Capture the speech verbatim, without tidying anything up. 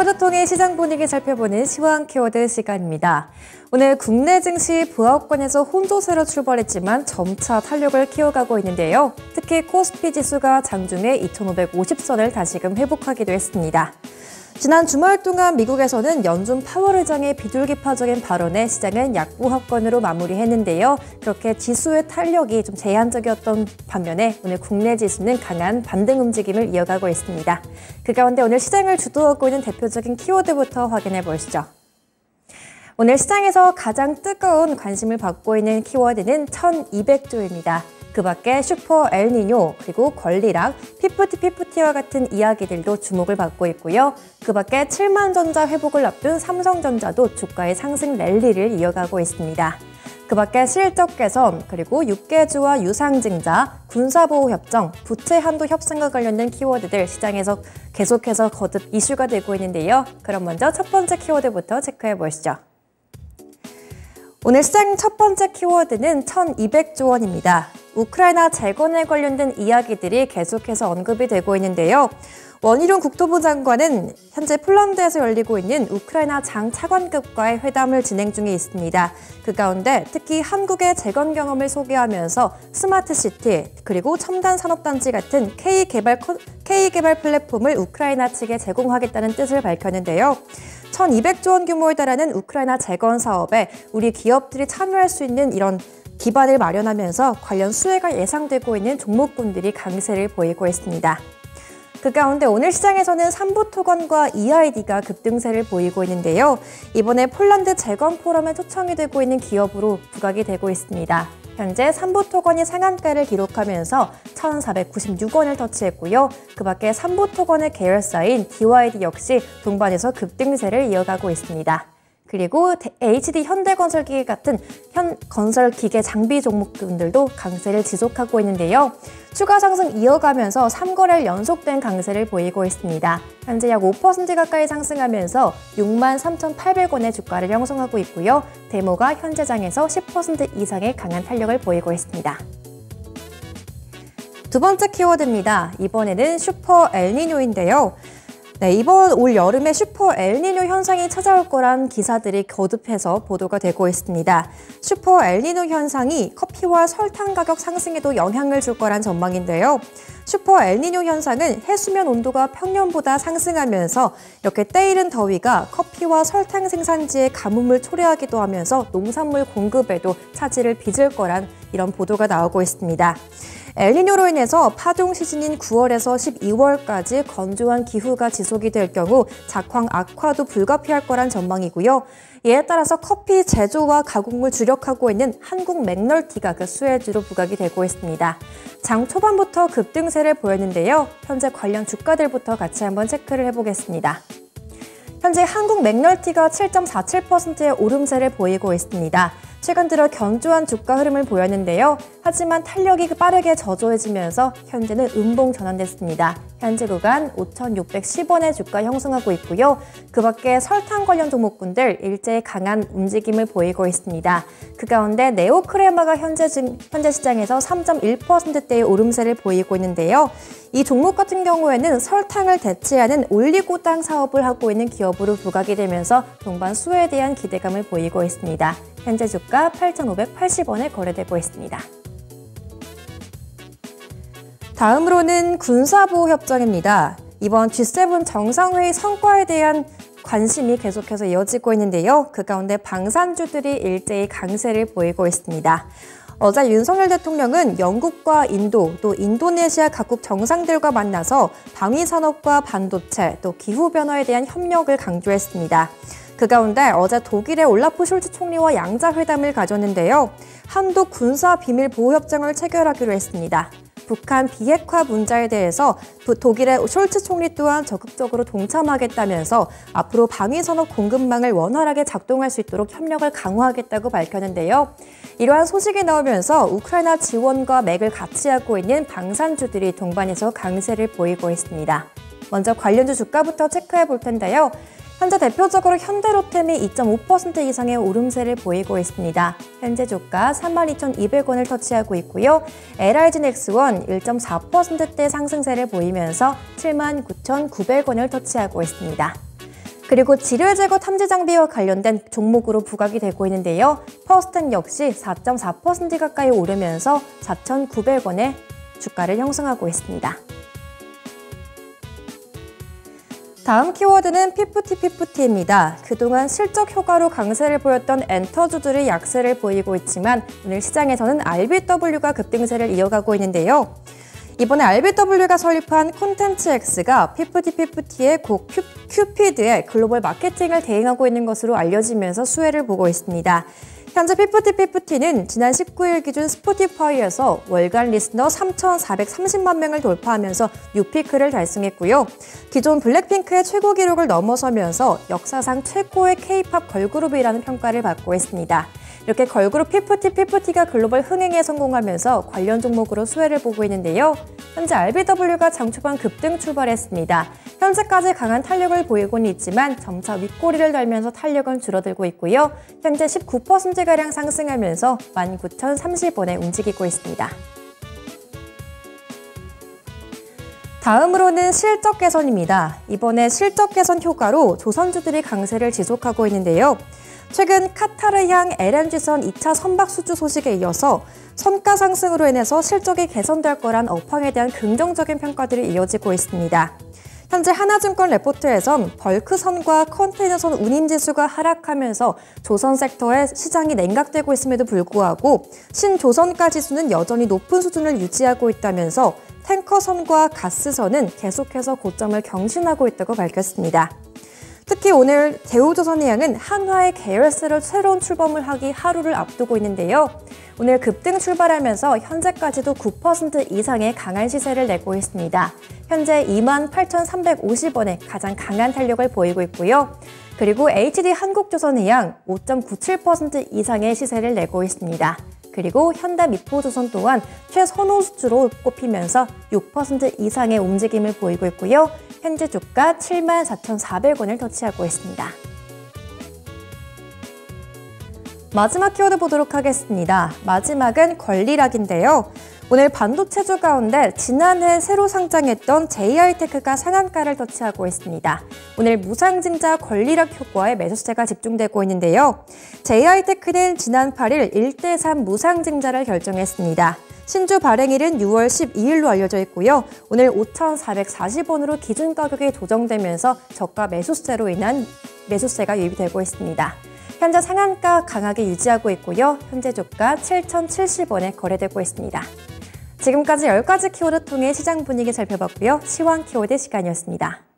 키워드 통해 시장 분위기 살펴보는 시황 키워드 시간입니다. 오늘 국내 증시 보합권에서 혼조세로 출발했지만 점차 탄력을 키워가고 있는데요. 특히 코스피 지수가 장중에 이천오백오십 선을 다시금 회복하기도 했습니다. 지난 주말 동안 미국에서는 연준 파월 의장의 비둘기파적인 발언에 시장은 약보합권으로 마무리했는데요. 그렇게 지수의 탄력이 좀 제한적이었던 반면에 오늘 국내 지수는 강한 반등 움직임을 이어가고 있습니다. 그 가운데 오늘 시장을 주도하고 있는 대표적인 키워드부터 확인해 보시죠. 오늘 시장에서 가장 뜨거운 관심을 받고 있는 키워드는 천이백조입니다. 그 밖에 슈퍼 엘니뇨, 그리고 권리락, 피프티 피프티와 같은 이야기들도 주목을 받고 있고요. 그 밖에 칠만전자 회복을 앞둔 삼성전자도 주가의 상승 랠리를 이어가고 있습니다. 그 밖에 실적 개선, 그리고 육개주와 유상증자, 군사보호협정, 부채 한도 협상과 관련된 키워드들 시장에서 계속해서 거듭 이슈가 되고 있는데요. 그럼 먼저 첫 번째 키워드부터 체크해 보시죠. 오늘 시장 첫 번째 키워드는 천이백조 원입니다. 우크라이나 재건에 관련된 이야기들이 계속해서 언급이 되고 있는데요. 원희룡 국토부 장관은 현재 폴란드에서 열리고 있는 우크라이나 장차관급과의 회담을 진행 중에 있습니다. 그 가운데 특히 한국의 재건 경험을 소개하면서 스마트시티 그리고 첨단 산업단지 같은 K개발, K개발 플랫폼을 우크라이나 측에 제공하겠다는 뜻을 밝혔는데요. 천이백조 원 규모에 달하는 우크라이나 재건 사업에 우리 기업들이 참여할 수 있는 이런 기반을 마련하면서 관련 수혜가 예상되고 있는 종목군들이 강세를 보이고 있습니다. 그 가운데 오늘 시장에서는 삼부토건과 이아이디가 급등세를 보이고 있는데요. 이번에 폴란드 재건 포럼에 초청이 되고 있는 기업으로 부각이 되고 있습니다. 현재 삼부토건이 상한가를 기록하면서 천사백구십육 원을 터치했고요. 그 밖에 삼부토건의 계열사인 디와이디 역시 동반해서 급등세를 이어가고 있습니다. 그리고 에이치디 현대건설기계 같은 현 건설기계 장비 종목들도 강세를 지속하고 있는데요. 추가 상승 이어가면서 삼 거래일 연속된 강세를 보이고 있습니다. 현재 약 오 퍼센트 가까이 상승하면서 육만 삼천팔백 원의 주가를 형성하고 있고요. 대모가 현재 장에서 십 퍼센트 이상의 강한 탄력을 보이고 있습니다. 두 번째 키워드입니다. 이번에는 슈퍼 엘니뇨인데요. 네, 이번 올 여름에 슈퍼 엘니뇨 현상이 찾아올 거란 기사들이 거듭해서 보도가 되고 있습니다. 슈퍼 엘니뇨 현상이 커피와 설탕 가격 상승에도 영향을 줄 거란 전망인데요. 슈퍼 엘니뇨 현상은 해수면 온도가 평년보다 상승하면서 이렇게 때이른 더위가 커피와 설탕 생산지에 가뭄을 초래하기도 하면서 농산물 공급에도 차질을 빚을 거란 이런 보도가 나오고 있습니다. 엘니뇨로 인해서 파종 시즌인 구월에서 십이월까지 건조한 기후가 지속이 될 경우 작황 악화도 불가피할 거란 전망이고요. 이에 따라서 커피 제조와 가공을 주력하고 있는 한국 맥널티가 그 수혜주로 부각이 되고 있습니다. 장 초반부터 급등세를 보였는데요. 현재 관련 주가들부터 같이 한번 체크를 해보겠습니다. 현재 한국 맥널티가 칠 점 사칠 퍼센트의 오름세를 보이고 있습니다. 최근 들어 견조한 주가 흐름을 보였는데요. 하지만 탄력이 빠르게 저조해지면서 현재는 음봉 전환됐습니다. 현재 구간 오천육백십 원의 주가 형성하고 있고요. 그 밖에 설탕 관련 종목군들 일제히 강한 움직임을 보이고 있습니다. 그 가운데 네오크레마가 현재, 현재 시장에서 삼 점 일 퍼센트대의 오름세를 보이고 있는데요. 이 종목 같은 경우에는 설탕을 대체하는 올리고당 사업을 하고 있는 기업으로 부각이 되면서 동반 수혜에 대한 기대감을 보이고 있습니다. 현재 주가 팔천오백팔십 원에 거래되고 있습니다. 다음으로는 군사보호협정입니다. 이번 지 세븐 정상회의 성과에 대한 관심이 계속해서 이어지고 있는데요. 그 가운데 방산주들이 일제히 강세를 보이고 있습니다. 어제 윤석열 대통령은 영국과 인도, 또 인도네시아 각국 정상들과 만나서 방위산업과 반도체, 또 기후변화에 대한 협력을 강조했습니다. 그 가운데 어제 독일의 올라프 숄츠 총리와 양자회담을 가졌는데요. 한도 군사 비밀 보호협정을 체결하기로 했습니다. 북한 비핵화 문제에 대해서 독일의 숄츠 총리 또한 적극적으로 동참하겠다면서 앞으로 방위산업 공급망을 원활하게 작동할 수 있도록 협력을 강화하겠다고 밝혔는데요. 이러한 소식이 나오면서 우크라이나 지원과 맥을 같이 하고 있는 방산주들이 동반해서 강세를 보이고 있습니다. 먼저 관련주 주가부터 체크해 볼 텐데요. 현재 대표적으로 현대로템이 이 점 오 퍼센트 이상의 오름세를 보이고 있습니다. 현재 주가 삼만 이천이백 원을 터치하고 있고요. 엘아이지넥스원 일 점 사 퍼센트대 상승세를 보이면서 칠만 구천구백 원을 터치하고 있습니다. 그리고 지뢰 제거 탐지 장비와 관련된 종목으로 부각이 되고 있는데요. 퍼스텍 역시 사 점 사 퍼센트 가까이 오르면서 사천구백 원에 주가를 형성하고 있습니다. 다음 키워드는 피프티 피프티입니다. 그동안 실적 효과로 강세를 보였던 엔터주들이 약세를 보이고 있지만 오늘 시장에서는 알비더블유가 급등세를 이어가고 있는데요. 이번에 알비더블유가 설립한 콘텐츠X가 피프티 피프티의 고 큐, 큐피드의 글로벌 마케팅을 대행하고 있는 것으로 알려지면서 수혜를 보고 있습니다. 현재 피프티 피프티는 지난 십구 일 기준 스포티파이에서 월간 리스너 삼천사백삼십만 명을 돌파하면서 뉴피크를 달성했고요. 기존 블랙핑크의 최고 기록을 넘어서면서 역사상 최고의 케이팝 걸그룹이라는 평가를 받고 있습니다. 이렇게 걸그룹 피프티 피프티가 글로벌 흥행에 성공하면서 관련 종목으로 수혜를 보고 있는데요. 현재 알비더블유가 장 초반 급등 출발했습니다. 현재까지 강한 탄력을 보이고는 있지만 점차 윗꼬리를 달면서 탄력은 줄어들고 있고요. 현재 십구 퍼센트가량 상승하면서 만 구천삼십 원에 움직이고 있습니다. 다음으로는 실적 개선입니다. 이번에 실적 개선 효과로 조선주들이 강세를 지속하고 있는데요. 최근 카타르향 엘엔지선 이 차 선박 수주 소식에 이어서 선가 상승으로 인해서 실적이 개선될 거란 업황에 대한 긍정적인 평가들이 이어지고 있습니다. 현재 하나증권 레포트에선 벌크선과 컨테이너선 운임지수가 하락하면서 조선 섹터의 시장이 냉각되고 있음에도 불구하고 신조선가 지수는 여전히 높은 수준을 유지하고 있다면서 탱커선과 가스선은 계속해서 고점을 경신하고 있다고 밝혔습니다. 특히 오늘 대우조선해양은 한화의 계열사로 새로운 출범을 하기 하루를 앞두고 있는데요. 오늘 급등 출발하면서 현재까지도 구 퍼센트 이상의 강한 시세를 내고 있습니다. 현재 이만 팔천삼백오십 원에 가장 강한 탄력을 보이고 있고요. 그리고 에이치디한국조선해양 오 점 구칠 퍼센트 이상의 시세를 내고 있습니다. 그리고 현대미포조선 또한 최선호 수주로 꼽히면서 육 퍼센트 이상의 움직임을 보이고 있고요. 현재 주가 칠만 사천사백 원을 터치하고 있습니다. 마지막 키워드 보도록 하겠습니다. 마지막은 권리락인데요. 오늘 반도체주 가운데 지난해 새로 상장했던 제이아이테크가 상한가를 터치하고 있습니다. 오늘 무상증자 권리락 효과에 매수세가 집중되고 있는데요. 제이아이테크는 지난 팔 일 일 대 삼 무상증자를 결정했습니다. 신주 발행일은 유월 십이일로 알려져 있고요. 오늘 오천사백사십 원으로 기준 가격이 조정되면서 저가 매수세로 인한 매수세가 유입이 되고 있습니다. 현재 상한가 강하게 유지하고 있고요. 현재 주가 칠천칠십 원에 거래되고 있습니다. 지금까지 열 가지 키워드 통해 시장 분위기 살펴봤고요. 시황 키워드 시간이었습니다.